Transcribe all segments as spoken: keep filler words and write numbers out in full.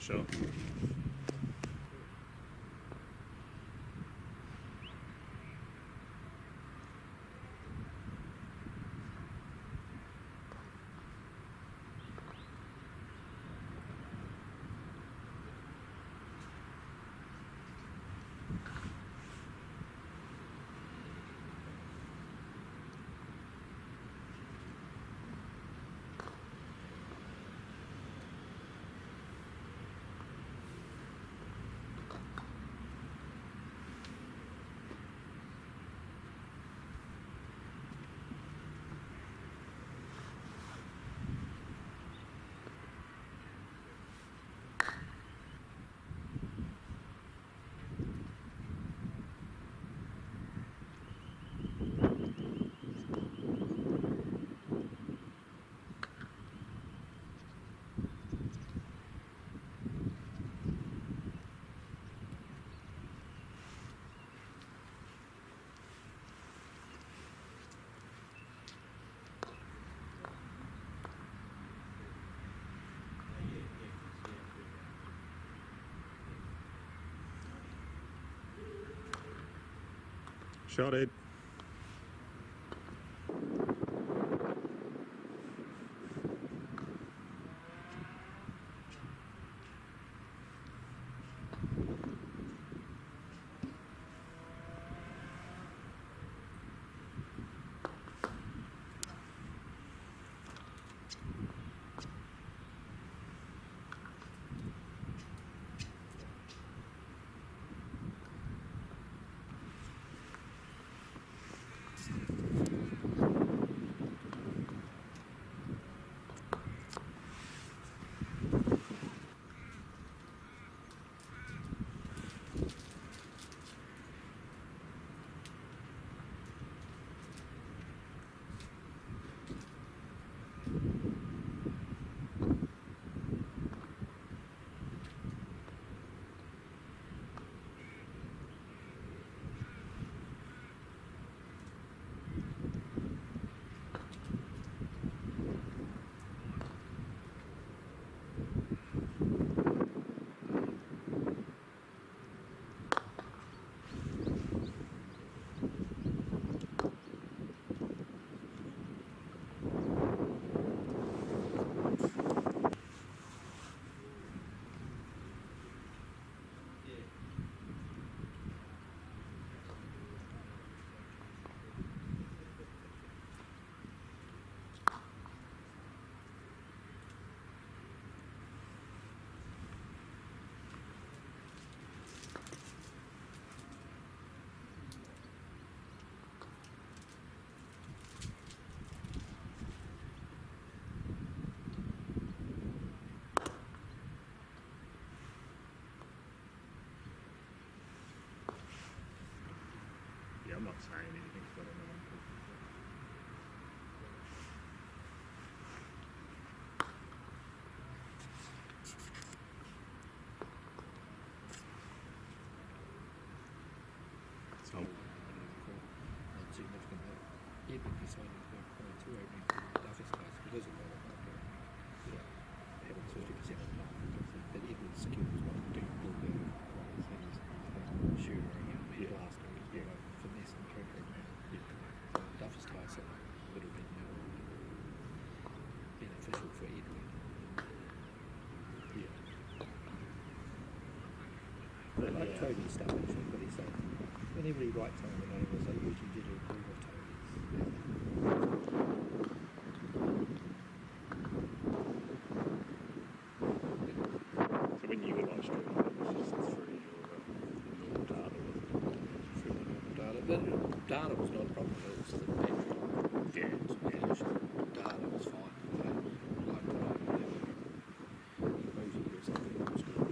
sure. Shotted. I'm not saying anything, but I don't know. So, significant that it would be signed as one point two opening for the Duffy space because of that. Yeah, having fifty percent of the market, but it would secure as one to do all the things, shooting and yeah. blasting, you know, finesse and trickery. Yeah. Duffy's space would have been more beneficial for Edwin. Yeah. I like yeah. Toby's stuff actually, but he's like, whenever he writes on the manuals, I usually did agree with Toby. So when you were live streaming, it was just through your normal data, wasn't it? Through the normal data. But data was not a problem, it was the battery. Yeah. It was managed. Data was fine. You know, like what I have emoji or something, it was good.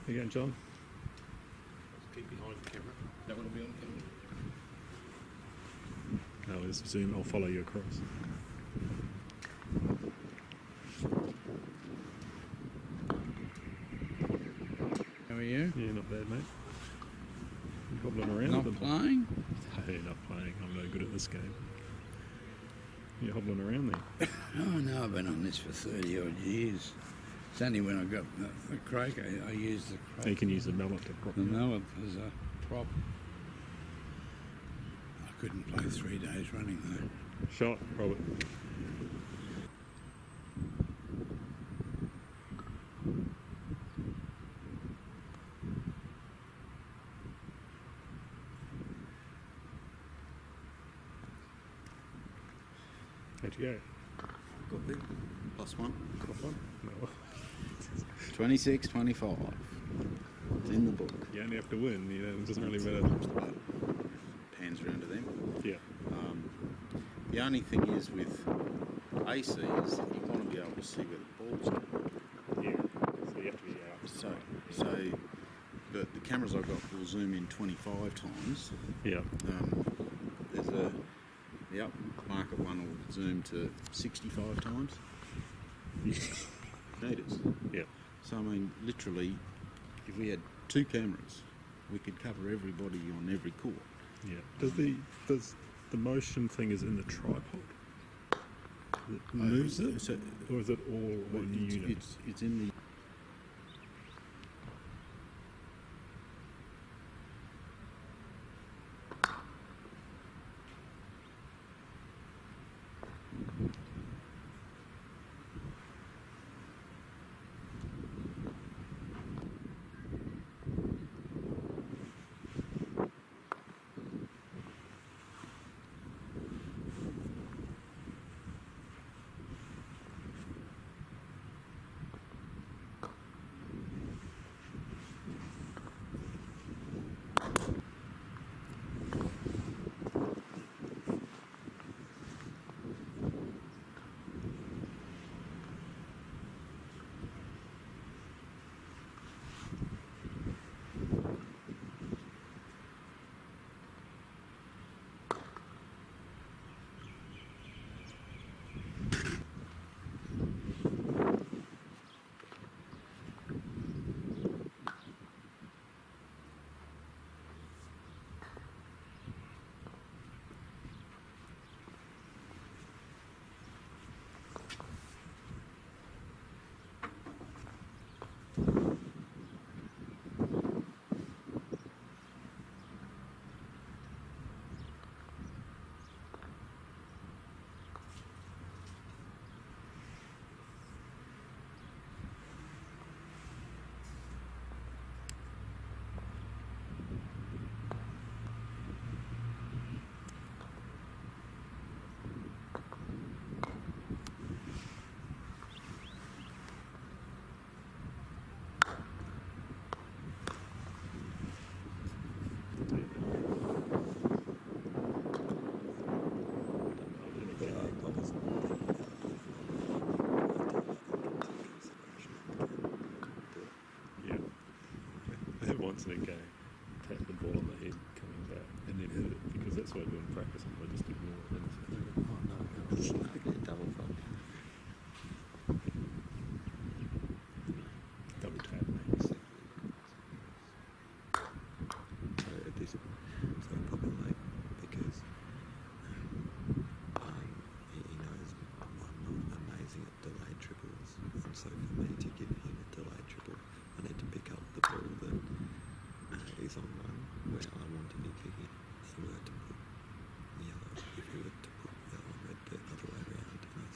You going, John? Let's keep behind the camera. Don't want to be on camera. No, let's zoom. I'll follow you across. How are you? Yeah, not bad, mate. You hobbling around? Not with them? playing? Hey, not playing. I'm no good at this game. You're hobbling around there. Oh no, I've been on this for thirty odd years. It's only when I got the, the croquet, I used the croquet. You can use the mallet to prop the it up. mallet as a prop. I couldn't play three days running though. Shot, Robert. How'd you go? Got big. Plus one. Got one? No. twenty-six, twenty-five. It's in the book. You only have to win, you know, it doesn't really matter. Pans round to them. Yeah. Um, the only thing is with A C is that you want to be able to see where the ball's going. Yeah. So you have to be out. So, so, but the cameras I've got will zoom in twenty-five times. Yeah. Um, there's a the upmarket one will zoom to sixty-five times. Meters. Yeah. So I mean, literally, if we had two cameras, we could cover everybody on every court. Yeah. Does the does the motion thing is in the tripod? It moves it, So, or is it all one it's, unit? it's it's in the. Once in a game, tap the ball on the head coming back and then hit it, because that's what I do in practice and I just ignore it. Oh no, no, it's like a double fault. Double tap, mate. So this is so probably like because um, he, he knows I'm not amazing at delayed triples, and so for me to give him a delayed triple, I need to pick up the ball that uh, is on run where I want to be kicking. He were to put yellow, if he were to put yellow and red the other way around, and I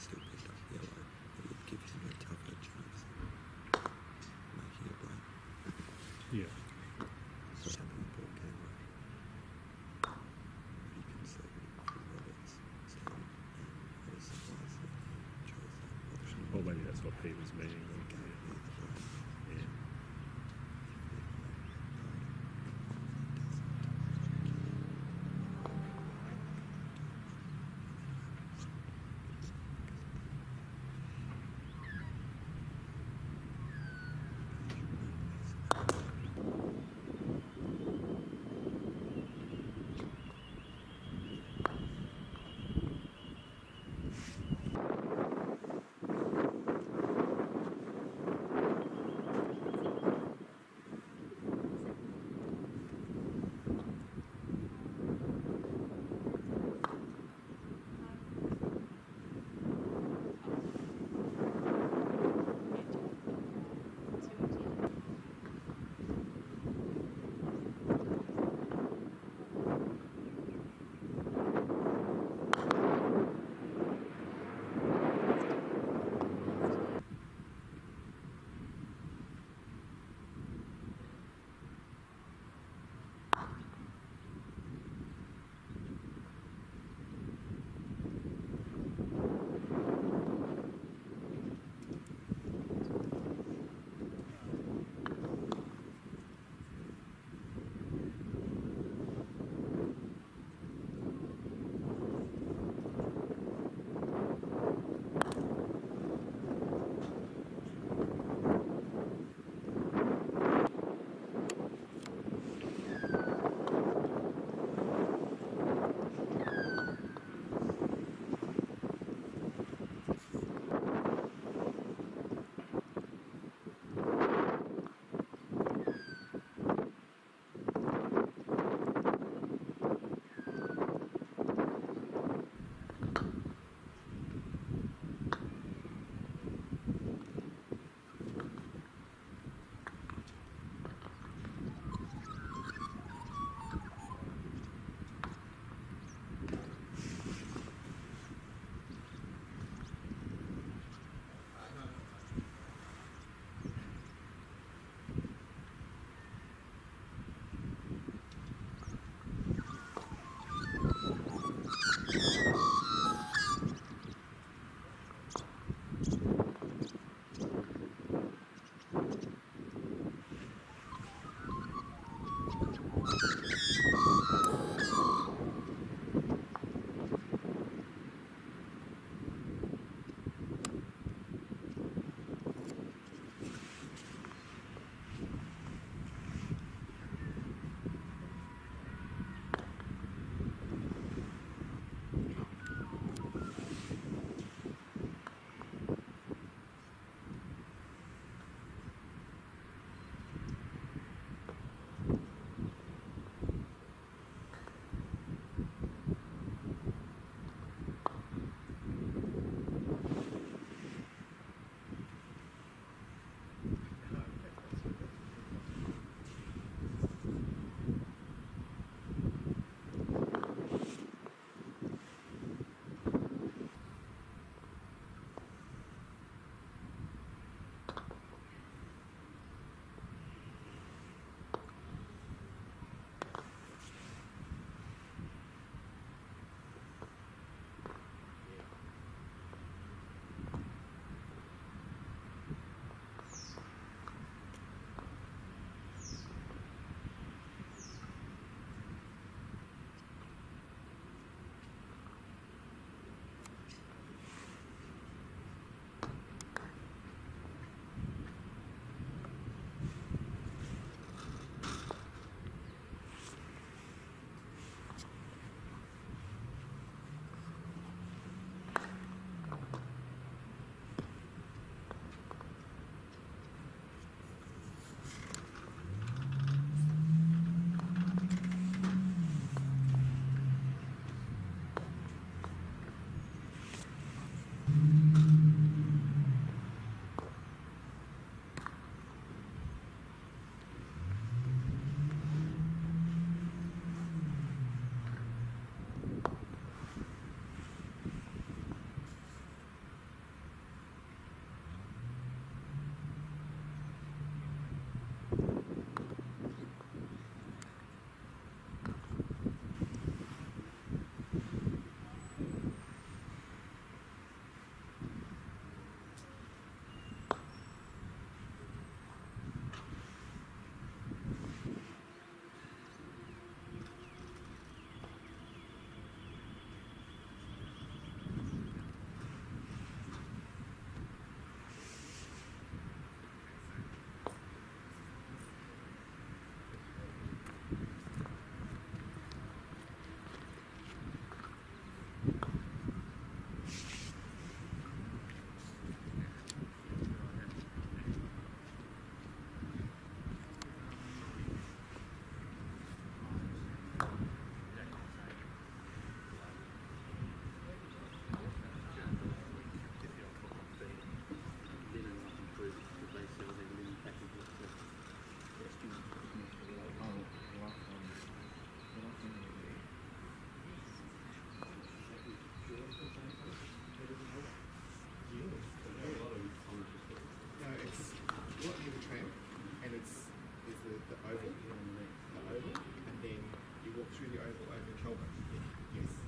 the oval in underneath the oval, and then you walk through the oval over Kelvin. Yes.